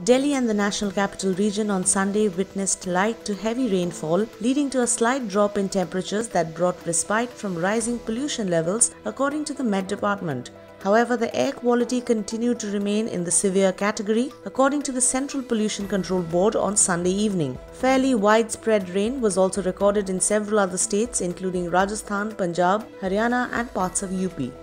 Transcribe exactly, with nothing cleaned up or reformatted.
Delhi and the National Capital Region on Sunday witnessed light to heavy rainfall, leading to a slight drop in temperatures that brought respite from rising pollution levels, according to the Met Department. However, the air quality continued to remain in the severe category, according to the Central Pollution Control Board on Sunday evening. Fairly widespread rain was also recorded in several other states, including Rajasthan, Punjab, Haryana and parts of U P.